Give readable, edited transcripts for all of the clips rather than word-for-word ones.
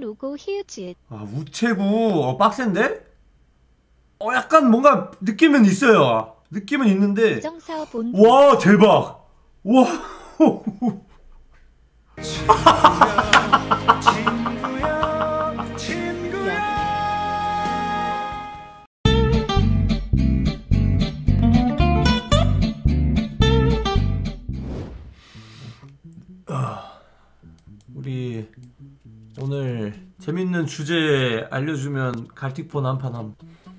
로고 히읗. 아, 우체국 빡센데? 약간 뭔가 느낌은 있어요. 느낌은 있는데. 와, 대박. 와. 우리 오늘 재밌는 주제 알려주면 갈틱폰 한판 함.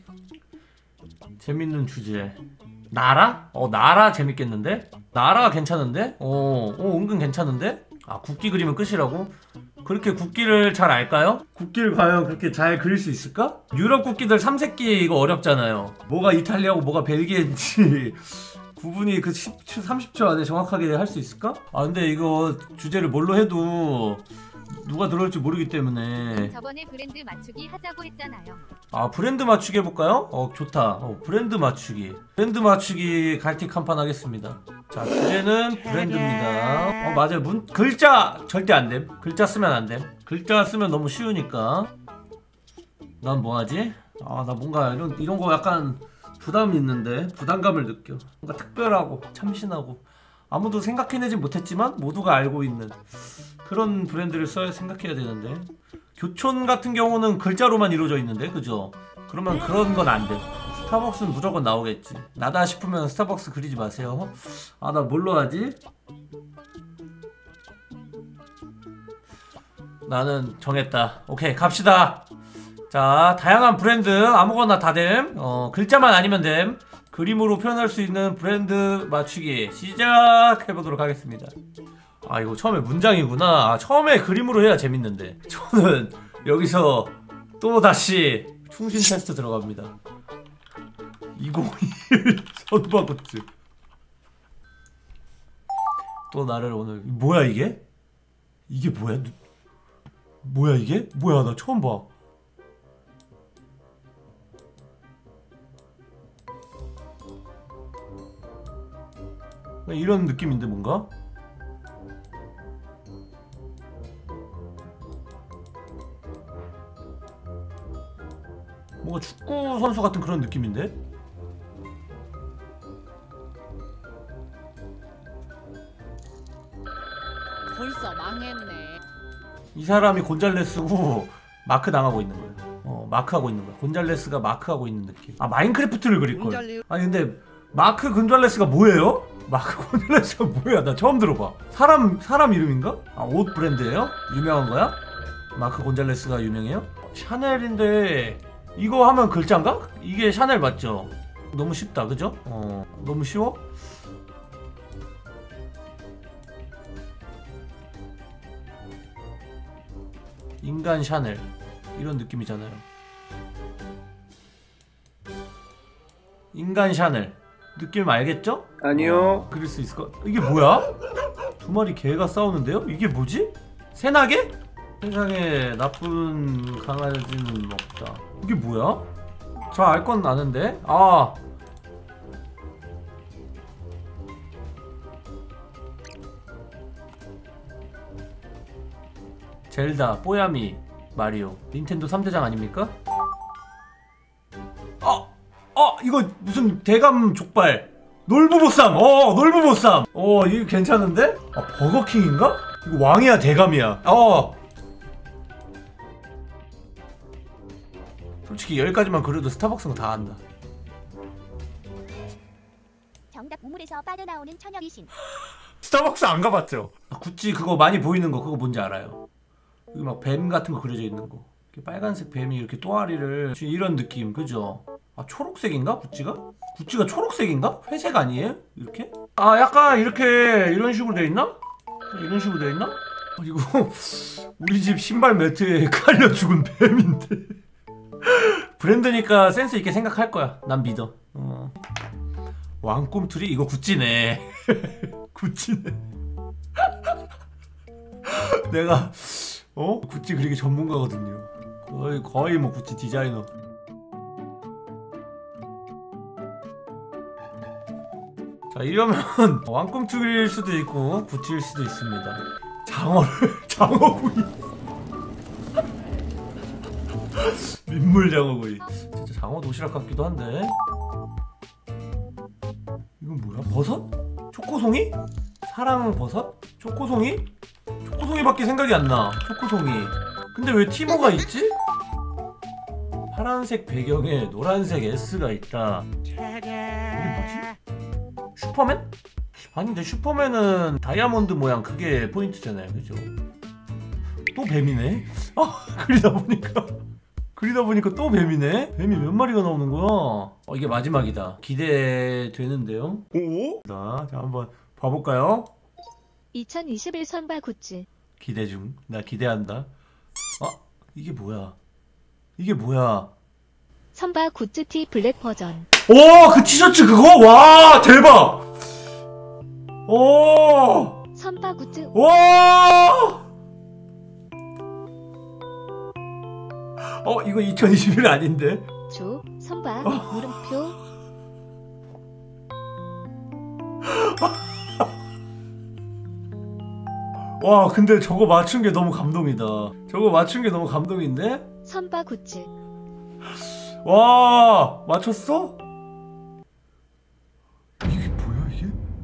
재밌는 주제 나라? 나라 재밌겠는데? 나라가 괜찮은데? 은근 괜찮은데? 아, 국기 그리면 끝이라고? 그렇게 국기를 잘 알까요? 국기를 과연 그렇게 잘 그릴 수 있을까? 유럽 국기들 3새끼 이거 어렵잖아요. 뭐가 이탈리아고 뭐가 벨기에인지 구분이 그 10초, 30초 안에 정확하게 할 수 있을까? 아, 근데 이거 주제를 뭘로 해도 누가 들어올지 모르기 때문에. 저번에 브랜드 맞추기 하자고 했잖아요. 아, 브랜드 맞추기 해볼까요? 좋다. 브랜드 맞추기. 브랜드 맞추기 갈틱 한판 하겠습니다. 자, 주제는 브랜드입니다. 맞아요. 글자 절대 안 됨. 글자 쓰면 안 됨. 글자 쓰면 너무 쉬우니까. 난 뭐하지? 나 뭔가 이런 거 약간 부담이 있는데 부담감을 느껴. 뭔가 특별하고 참신하고 아무도 생각해내지 못했지만 모두가 알고 있는 그런 브랜드를 써야 생각해야 되는데, 교촌 같은 경우는 글자로만 이루어져 있는데, 그죠? 그러면 그런 건 안 돼. 스타벅스는 무조건 나오겠지. 나다 싶으면 스타벅스 그리지 마세요. 나 뭘로 하지? 나는 정했다. 오케이, 갑시다. 자, 다양한 브랜드 아무거나 다 됨. 글자만 아니면 됨. 그림으로 표현할 수 있는 브랜드 맞추기 시작해보도록 하겠습니다. 아, 이거 처음에 문장이구나. 처음에 그림으로 해야 재밌는데. 저는 여기서 또 다시 충신 테스트 들어갑니다. 2021 선바굿즈. 또 나를 오늘. 뭐야 이게? 이게 뭐야? 뭐야 이게? 뭐야, 나 처음 봐. 이런 느낌인데 뭔가? 뭔가 축구 선수 같은 그런 느낌인데? 벌써 망했네. 이 사람이 곤잘레스고 마크 당하고 있는 거예요. 마크하고 있는 거야. 곤잘레스가 마크하고 있는 느낌. 아, 마인크래프트를 그릴걸. 아니 근데 마크 곤잘레스가 뭐예요? 마크 곤잘레스가 뭐야? 나 처음 들어봐. 사람 이름인가? 아, 옷 브랜드예요? 유명한 거야? 마크 곤잘레스가 유명해요? 샤넬인데 이거 하면 글자인가? 이게 샤넬 맞죠? 너무 쉽다, 그죠? 너무 쉬워? 인간 샤넬 이런 느낌이잖아요. 인간 샤넬 느낌 알겠죠? 아니요. 그릴 수 있을 것. 이게 뭐야? 두 마리 개가 싸우는데요? 이게 뭐지? 새나개? 세상에 나쁜 강아지는 없다. 이게 뭐야? 저 알 건 아는데? 젤다, 뽀야미, 마리오. 닌텐도 3대장 아닙니까? 이거 무슨 대감 족발. 놀부보쌈! 놀부보쌈! 이거 괜찮은데? 버거킹인가? 이거 왕이야, 대감이야. 솔직히 여기까지만 그려도 스타벅스는 다 한다. 정답 우물에서 빠져나오는 처녀귀신. 스타벅스 안 가봤죠? 구찌 그거 많이 보이는 거 그거 뭔지 알아요? 여기 막 뱀 같은 거 그려져 있는 거. 빨간색 뱀이 이렇게 또아리를 이런 느낌, 그죠? 초록색인가? 구찌가? 구찌가 초록색인가? 회색 아니에요? 이렇게? 약간 이렇게 이런 식으로 돼 있나? 이런 식으로 돼 있나? 이거 우리 집 신발 매트에 깔려 죽은 뱀인데. 브랜드니까 센스 있게 생각할 거야. 난 믿어. 왕꿈틀이 이거 구찌네. 구찌네. 내가 구찌 그리기 전문가거든요. 거의 뭐 구찌 디자이너. 자, 이러면 왕꿈틀일 수도 있고 구찌일 수도 있습니다. 장어구이. 민물 장어구이. 진짜 장어 도시락 같기도 한데. 이건 뭐야? 버섯? 초코송이? 사랑 버섯? 초코송이? 초코송이밖에 생각이 안 나. 초코송이. 근데 왜 티모가 있지? 파란색 배경에 노란색 S가 있다. 이게 뭐지? 슈퍼맨? 아닌데 슈퍼맨은 다이아몬드 모양 그게 포인트잖아요, 그죠? 또 뱀이네? 아 그리다 보니까 또 뱀이네? 뱀이 몇 마리가 나오는 거야? 이게 마지막이다. 기대되는데요? 오? 자 한번 봐볼까요? 2021 선바 굿즈. 기대 중. 나 기대한다. 이게 뭐야? 이게 뭐야? 선바 굿즈 티 블랙 버전. 오! 그 티셔츠 그거? 와! 대박! 오! 선바 굿즈. 와! 이거 2021 아닌데? 조 선바 물음표. 와, 근데 저거 맞춘 게 너무 감동이다. 저거 맞춘 게 너무 감동인데? 선바 굿즈. 와, 맞췄어? 이게 뭐야, 이게?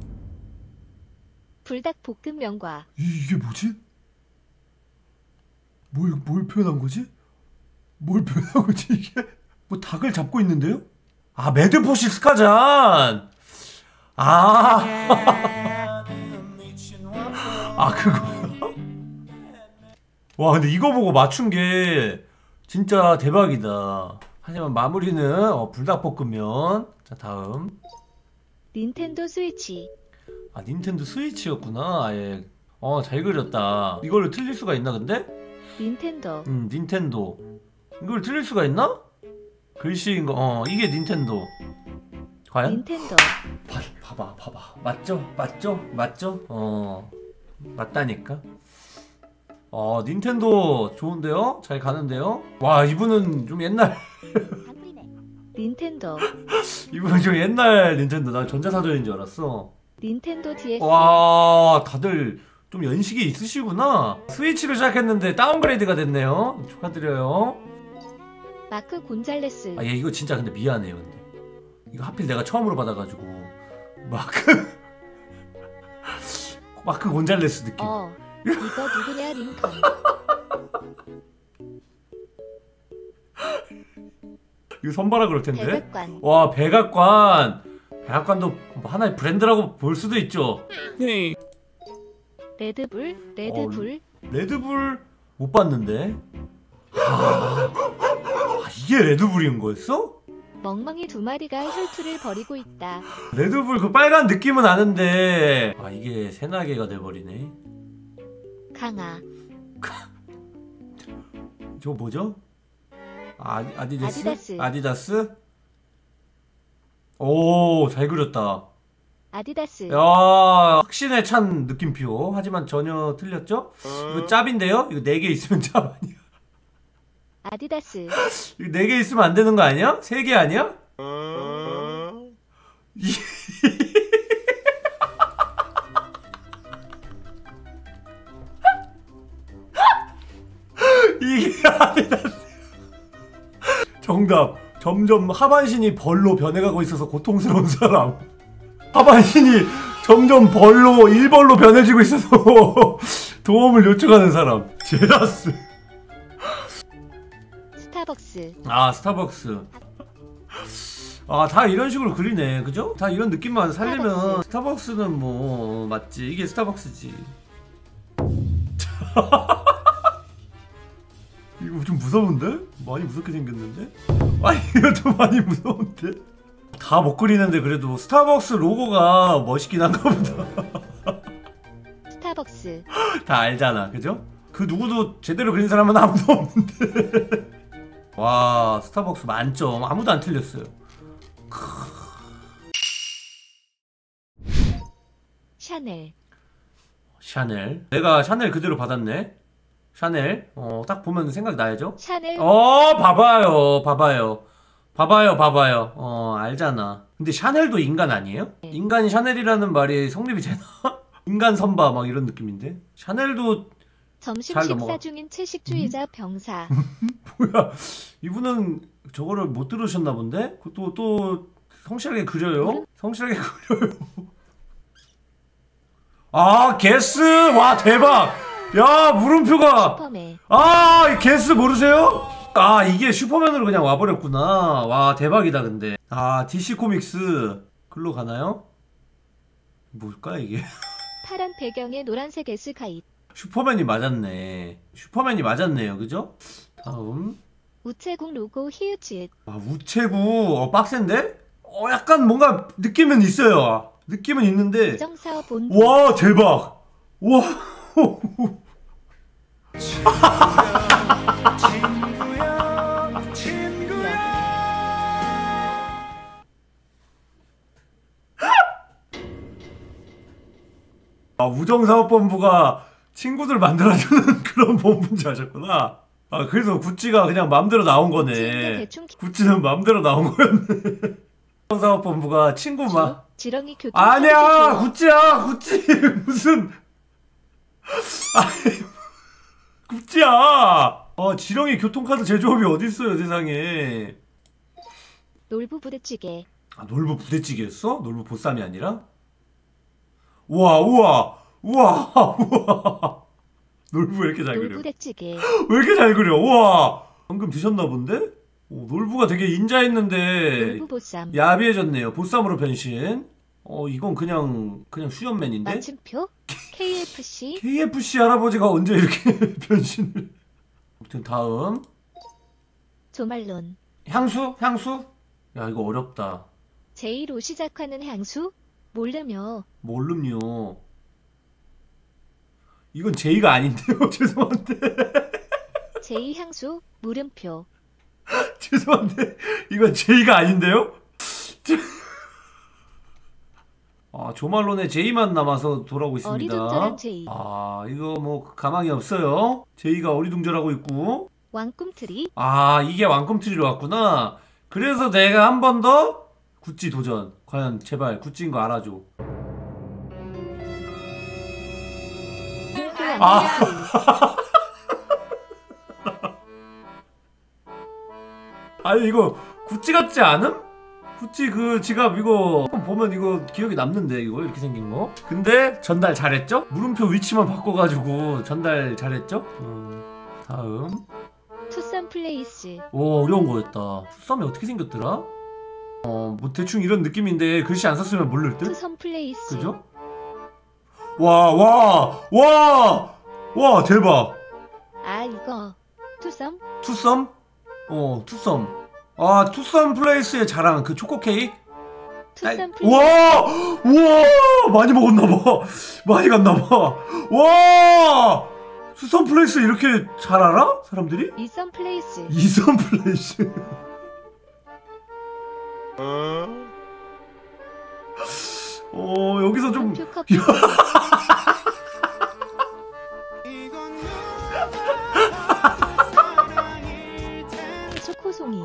불닭 볶음 명과. 이게 뭐지? 뭘 표현한 거지? 뭘 표현한 거지, 이게? 뭐 닭을 잡고 있는데요? 아, 매드포시 스카잔! 그거야? 와, 근데 이거 보고 맞춘 게 진짜 대박이다. 하지만 마무리는 불닭볶음면. 자, 다음. 닌텐도 스위치. 닌텐도 스위치였구나. 아예. 잘 그렸다. 이걸로 틀릴 수가 있나 근데? 닌텐도. 닌텐도. 이걸 틀릴 수가 있나? 글씨인 거. 이게 닌텐도. 과연? 닌텐도. 봐봐. 맞죠? 맞다니까. 닌텐도 좋은데요? 잘 가는데요? 와, 이분은 좀 옛날. 닌텐도. 이분은 좀 옛날 닌텐도. 나 전자사전인 줄 알았어. 닌텐도 DS. 와, 다들 좀 연식이 있으시구나. 스위치로 시작했는데 다운그레이드가 됐네요. 축하드려요. 마크 곤잘레스. 얘 이거 진짜 근데 미안해요. 근데 이거 하필 내가 처음으로 받아가지고 마크 곤잘레스 느낌. 이거 누구냐 링컨. 이거 선발라 그럴 텐데. 백악관. 와, 백악관도 하나의 브랜드라고 볼 수도 있죠. 레드불. 레드불 못 봤는데. 이게 레드불인 거였어? 멍멍이 2마리가 혈투를 벌이고 있다. 레드불 그 빨간 느낌은 아는데 이게 새나개가 돼버리네. 강아. 저거 뭐죠? 아디다스. 아디다스? 오, 잘 그렸다. 아디다스. 야, 확신에 찬 느낌표. 하지만 전혀 틀렸죠? 이거 짭인데요? 이거 4개 있으면 짭 아니야? 아디다스. 이거 4개 있으면 안 되는 거 아니야? 3개 아니야? 이게 아디다스. 정답. 점점 하반신이 벌로 변해가고 있어서 고통스러운 사람. 하반신이 점점 일벌로 변해지고 있어서 도움을 요청하는 사람. 제라스. 스타벅스. 스타벅스. 다 이런 식으로 그리네. 그죠? 다 이런 느낌만 살리면 스타벅스는 뭐 맞지. 이게 스타벅스지. 이거 좀 무서운데? 많이 무섭게 생겼는데? 이거 좀 많이 무서운데? 다 못 그리는데 그래도 스타벅스 로고가 멋있긴 한가 보다. 스타벅스. 다 알잖아, 그죠? 그 누구도 제대로 그린 사람은 아무도 없는데. 와, 스타벅스 만점. 아무도 안 틀렸어요. 샤넬. 내가 샤넬 그대로 받았네. 샤넬. 딱 보면 생각나야죠? 샤넬. 봐봐요. 알잖아. 근데 샤넬도 인간 아니에요? 인간이 샤넬이라는 말이 성립이 되나? 인간 선바 막 이런 느낌인데? 샤넬도 점심 잘 식사 넘어가. 중인 채식주의자 병사. 뭐야 이분은 저거를 못 들으셨나 본데? 또 성실하게 그려요? 성실하게 그려요. 아 게스! 와 대박! 야 물음표가! 슈퍼맨. 아 이 게스 모르세요? 아 이게 슈퍼맨으로 그냥 와버렸구나. 와 대박이다 근데. 아 DC 코믹스 글로 가나요? 뭘까 이게? 파란 배경에 노란색 S 가입. 슈퍼맨이 맞았네. 슈퍼맨이 맞았네요 그죠? 다음 우체국 로고 히읗. 아 우체국 빡센데? 약간 뭔가 느낌은 있어요. 느낌은 있는데 우정사업 본부. 와 대박! 와 아 우정사업본부가 친구들 만들어주는 그런 본부인지 아셨구나. 아 그래서 구찌가 그냥 맘대로 나온 구찌인데 거네. 대충 구찌는 맘대로 나온 거였네. 우정사업본부가 친구 마 지렁이 교통. 아니야 구찌야 구찌 무슨 아니 구찌야. 지렁이 교통카드 제조업이 어딨어요 세상에. 놀부 부대찌개. 아 놀부 부대찌개였어? 놀부 보쌈이 아니라? 우와 우와 우와 우와 놀부 왜 이렇게 잘 그려? 놀부대찌개. 왜 이렇게 잘 그려? 우와 방금 드셨나 본데? 놀부가 되게 인자했는데 놀부 보쌈. 야비해졌네요. 보쌈으로 변신. 이건 그냥 수염맨인데? 마침표. KFC. KFC 할아버지가 언제 이렇게 변신을? 아무튼 다음 조말론. 향수? 야 이거 어렵다. J로 시작하는 향수? 모르며. 모름요. 이건 제이가 아닌데요. 죄송한데. J 향수 물음표. 죄송한데 이건 제이가 아닌데요. 조말론에 제이만 남아서 돌아오고 있습니다. 어리둥절한 제이. 이거 뭐 가망이 없어요. 제이가 어리둥절하고 있고. 왕꿈트리. 이게 왕꿈트리로 왔구나. 그래서 내가 한 번 더 구찌 도전. 과연 제발 구찌인 거 알아줘. 아니 이거 구찌 같지 않음? 구찌 그 지갑 이거 보면 이거 기억이 남는데 이거 이렇게 생긴 거. 근데 전달 잘했죠? 물음표 위치만 바꿔가지고 전달 잘했죠? 다음 투썸 플레이스. 오 어려운 거였다. 투썸이 어떻게 생겼더라? 뭐 대충 이런 느낌인데 글씨 안 썼으면 모를 듯? 투썸 플레이스. 그죠? 와 대박. 이거 투썸. 투썸? 투썸. 투썸 플레이스의 자랑 그 초코 케이크? 투썸 플레이스. 우와 많이 먹었나봐. 많이 갔나봐. 와 투썸 플레이스 이렇게 잘 알아? 사람들이? 이썸 플레이스. 이썸 플레이스. 여기서 좀 표 커피. 초코송이.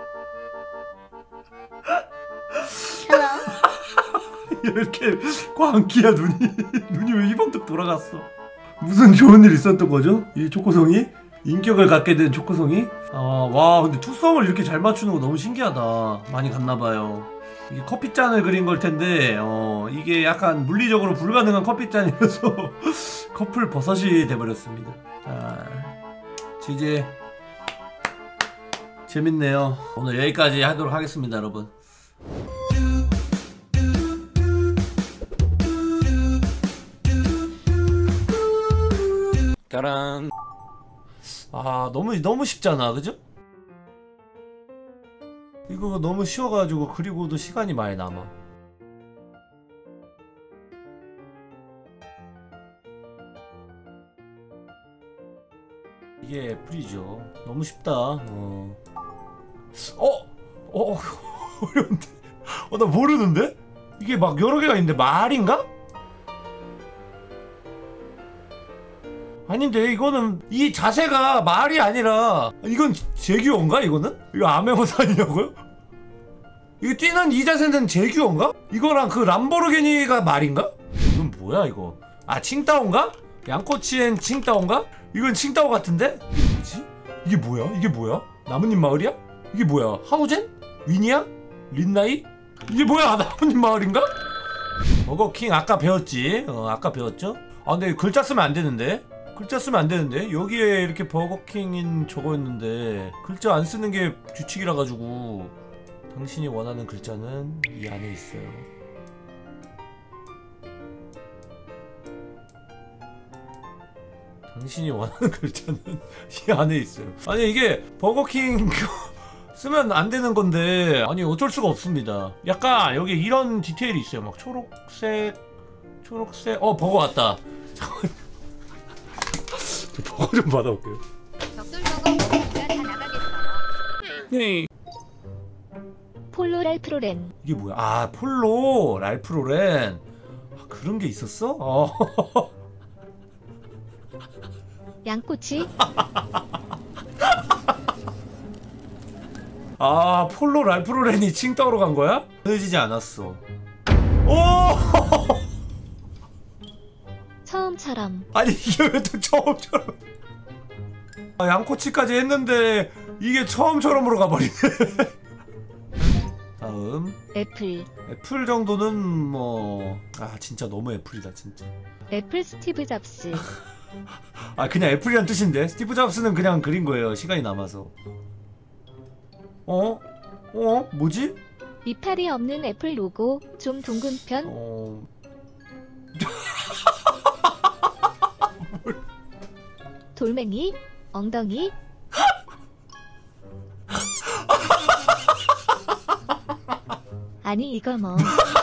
이렇게 광기야 눈이 왜 이번뜩 돌아갔어? 무슨 좋은 일 있었던 거죠? 이 초코송이? 인격을 갖게 된 초코송이? 와 근데 투썸을 이렇게 잘 맞추는 거 너무 신기하다. 많이 갔나봐요. 이게 커피잔을 그린 걸 텐데 이게 약간 물리적으로 불가능한 커피잔이라서 커플 버섯이 돼버렸습니다. 자 지지 재밌네요. 오늘 여기까지 하도록 하겠습니다 여러분. 짜란. 너무 쉽잖아 그죠? 이거 너무 쉬워가지고 그리고도 시간이 많이 남아. 이게 애플이죠. 너무 쉽다. 어려운데? 나 모르는데? 이게 막 여러 개가 있는데 말인가? 아닌데 이거는 이 자세가 말이 아니라 이건 제규어인가 이거는? 이거 아메모산이냐고요? 이거 뛰는 이 자세는 제규어인가? 이거랑 그 람보르기니가 말인가? 이건 뭐야 이거? 칭따오인가? 양꼬치엔 칭따오인가? 이건 칭따오 같은데? 이게 뭐지? 이게 뭐야? 이게 뭐야? 나뭇잎 마을이야? 이게 뭐야? 하우젠? 위니야? 린나이? 이게 뭐야? 나뭇잎 마을인가? 버거킹 아까 배웠지? 아까 배웠죠? 아 근데 글자 쓰면 안 되는데? 글자 쓰면 안 되는데? 여기에 이렇게 버거킹인 저거였는데 글자 안 쓰는 게 규칙이라 가지고 당신이 원하는 글자는 이 안에 있어요. 당신이 원하는 글자는 이 안에 있어요. 아니 이게 버거킹 쓰면 안 되는 건데 아니 어쩔 수가 없습니다. 약간 여기 이런 디테일이 있어요. 막 초록색 버거 왔다. 버거 좀 받아올게요. 벽돌버거 먹으니까 다 나가겠어요. 네. 폴로 랄프로렌. 이게 뭐야? 아 폴로 랄프로렌. 아, 그런 게 있었어? 양꼬치. 아 폴로 랄프로렌이 칭따오로 간 거야? 늦어지지 않았어. 오! 처음처럼. 아니 이게 왜 또 처음처럼? 아, 양꼬치까지 했는데 이게 처음처럼으로 가버리네. 다음 애플. 애플 정도는 뭐 아 진짜 너무 애플이다 진짜. 애플 스티브 잡스. 아 그냥 애플이란 뜻인데 스티브 잡스는 그냥 그린 거예요. 시간이 남아서. 뭐지? 이파리 없는 애플 로고. 좀 둥근 편. 돌멩이. 엉덩이. 아니 이거 뭐.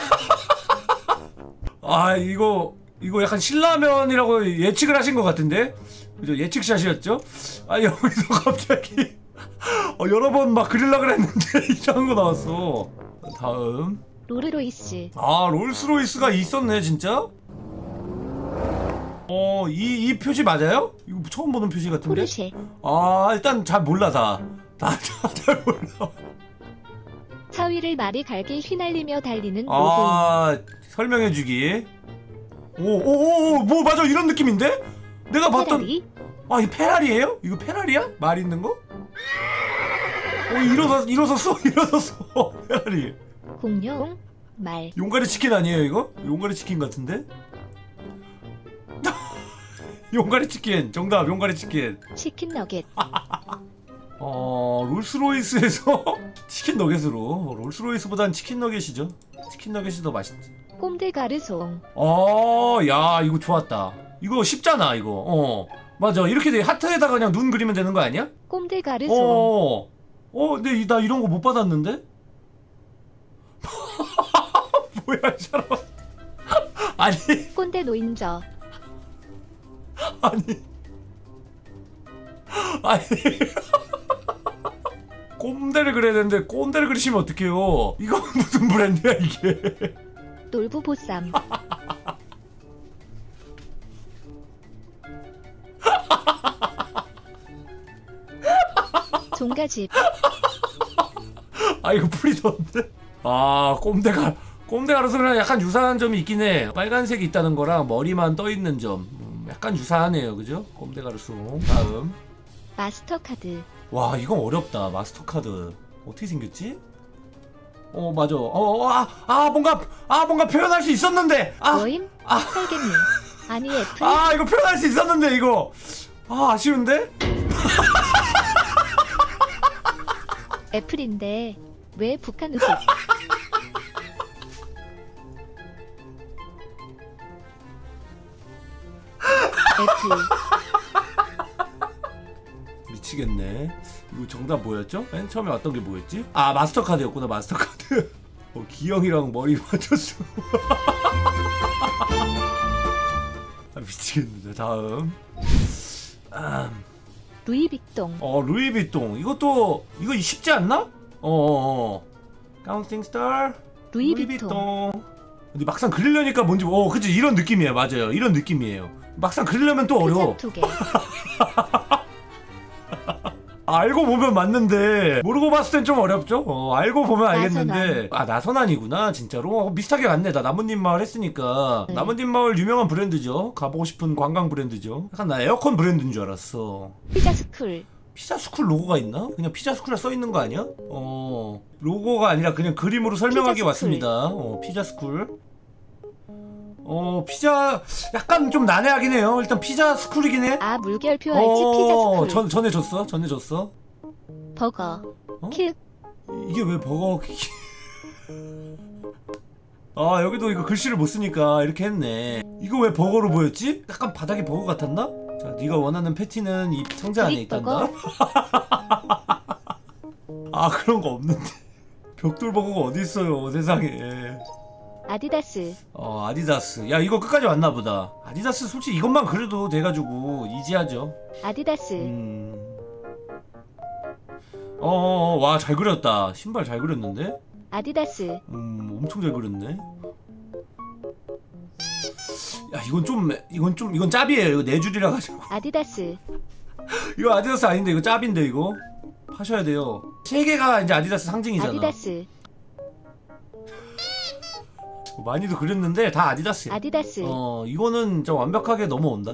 아 이거 약간 신라면이라고 예측을 하신 것 같은데? 그죠? 예측샷이었죠? 아 여기서 갑자기 여러 번 막 그리려고 그랬는데 이상한 거 나왔어. 다음 롤스로이스. 아 롤스로이스가 있었네 진짜? 이 표시 맞아요? 이거 처음 보는 표시 같은데? 포르쉐. 아 일단 잘 몰라 다 잘 몰라. 차위를 말이 갈게 휘날리며 달리는 로봇. 아 설명해주기. 뭐 맞아 이런 느낌인데? 내가 봤던 페라리. 아 이거 페라리예요? 이거 페라리야? 말 있는 거? 일어섰어 페라리. 공룡. 말. 용가리 치킨 아니에요 이거? 용가리 치킨 같은데? 용가리 치킨 정답. 용가리 치킨. 치킨 너겟. 롤스로이스에서 치킨 너겟으로. 롤스로이스보단 치킨 너겟이죠. 치킨 너겟이 더 맛있지. 꼼데가르송. 야 이거 좋았다. 이거 쉽잖아 이거. 맞아 이렇게 돼. 하트에다가 그냥 눈 그리면 되는 거 아니야? 꼼데가르송. 근데 나 이런 거 못 받았는데? 뭐야 이 사람. 아니 꼰대 노인저. 아니 꼼대를 그려야 되는데 꼰대를 그리시면 어떡해요. 이거 무슨 브랜드야 이게. 놀부 보쌈. 종가집. 아 이거 프리던데? 꼼대가로서 그냥 약간 유사한 점이 있긴 해. 빨간색이 있다는 거랑 머리만 떠있는 점 약간 유사하네요 그죠? 꼼데가르송. 다음 마스터카드. 와 이건 어렵다. 마스터카드 어떻게 생겼지? 맞아. 뭔가 표현할 수 있었는데. 모임. 살개미. 아니 애플. 이거 표현할 수 있었는데 이거. 아쉬운데? 애플인데 왜 북한 우붓. 애플. 미치겠네. 이거 정답 뭐였죠? 맨 처음에 왔던 게 뭐였지? 마스터카드였구나. 마스터카드. 기영이랑 머리 맞췄어. 미치겠는데. 다음 루이비통. 루이비통. 이거 쉽지 않나? 카운팅 스타 루이비통. 근데 막상 그리려니까 뭔지 그치 이런 느낌이에요. 맞아요 이런 느낌이에요. 막상 그리려면 또 어려워. 투개. 알고 보면 맞는데 모르고 봤을 땐 좀 어렵죠. 알고 보면 알겠는데. 나선안. 나선안이구나 진짜로. 비슷하게 갔네. 나 나뭇잎 마을 했으니까. 네. 나뭇잎 마을 유명한 브랜드죠. 가보고 싶은 관광 브랜드죠. 약간 나 에어컨 브랜드인 줄 알았어. 피자스쿨. 피자스쿨 로고가 있나? 그냥 피자스쿨에 써있는 거 아니야? 로고가 아니라 그냥 그림으로 설명하기 피자스쿨. 왔습니다. 피자스쿨. 피자 약간 좀 난해하긴 해요. 일단 피자스쿨이긴 해. 아 물결표 알지 피자스쿨. 전해줬어. 버거. 어? 킬. 이게 왜 버거? 아 여기도 이거 글씨를 못 쓰니까 이렇게 했네. 이거 왜 버거로 보였지? 약간 바닥이 버거 같았나? 자, 네가 원하는 패티는 이 상자 안에 있단다. 아 그런 거 없는데. 벽돌 버거가 어디 있어요, 세상에. 아디다스. 아디다스. 야 이거 끝까지 왔나 보다. 아디다스 솔직히 이것만 그래도 돼가지고 이지하죠. 아디다스. 와 잘 그렸다. 신발 잘 그렸는데? 아디다스. 엄청 잘 그렸네. 야 이건 짭이에요. 이거 네 줄이라 가지고. 아디다스. 이거 아디다스 아닌데 이거 짭인데 이거 파셔야 돼요. 세 개가 이제 아디다스 상징이잖아. 아디다스. 많이도 그렸는데 다 아디다스야. 아디다스. 이거는 진짜 완벽하게 넘어온다.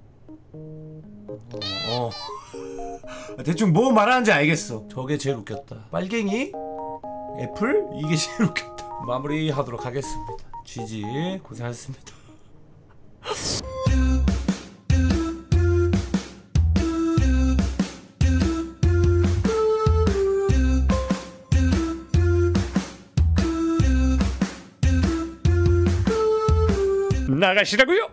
대충 뭐 말하는지 알겠어. 저게 제일 웃겼다. 빨갱이, 애플, 이게 제일 웃겼다. 마무리하도록 하겠습니다. GG 고생하셨습니다. 나가시라고요?